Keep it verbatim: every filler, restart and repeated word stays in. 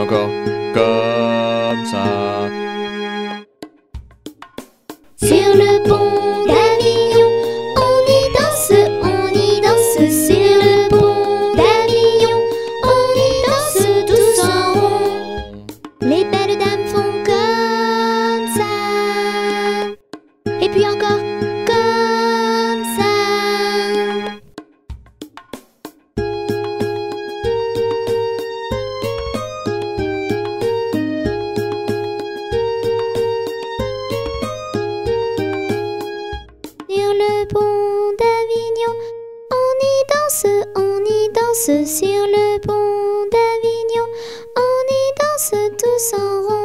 encore. Comme ça. Sur le pont d'Avignon, on y danse, on y danse. Sur le pont d'Avignon, on y danse tous en rond. Les belles dames font comme ça, et puis encore comme ça. Sur le pont d'Avignon, on y danse, on y danse. Sur le pont d'Avignon, on y danse tous en rond.